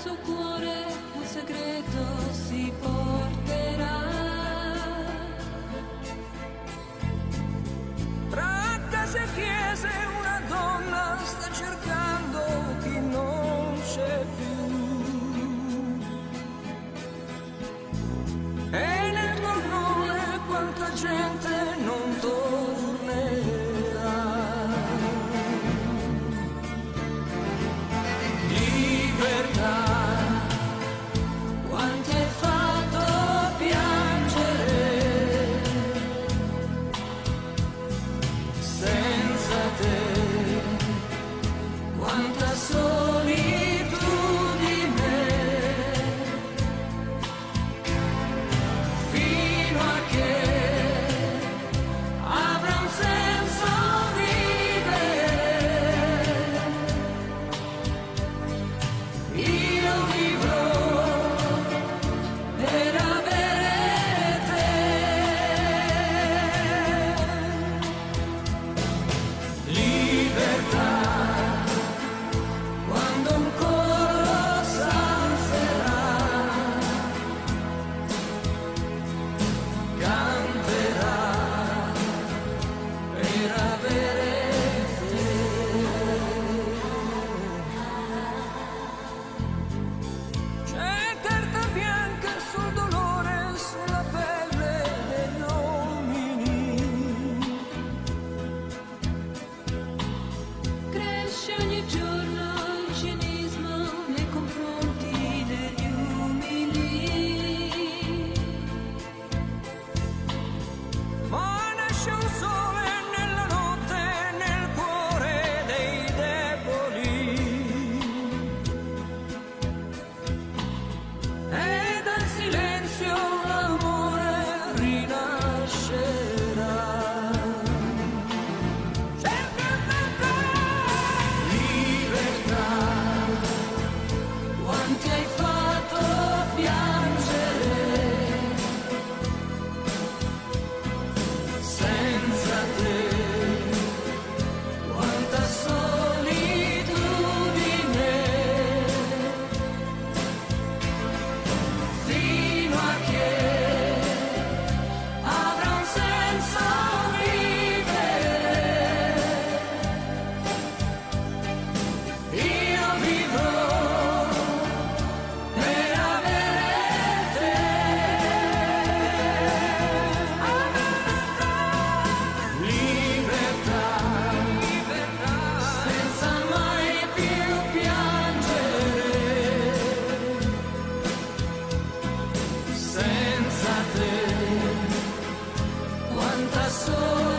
suo cuore un segreto si porterà. Tra case e chiese una donna sta cercando chi non c'è più. E nel tornone quanta gente non tornerà. Libertà, quanti hai fatto piangere, senza te, quanta solitudine, fino a che avrà un senso vivere. Io vivrò per avere te. Libertà, quando un coro s'alzerà, canterà per avere te. C'è carta bianca sul dolore, sulla pelle degli uomini. Cresce ogni giorno il cinismo nei confronti degli umili. Ma nasce un sole nella notte, nel cuore dei deboli. E dal silenzio l'amore rinascerà. Libertà, quanti hai fatto piangere, senza te, quanta solitudine, fino a che avrà un senso vivere. Io vivrò per avere te. Libertà, senza mai più piangere, senza te, quanta solitudine.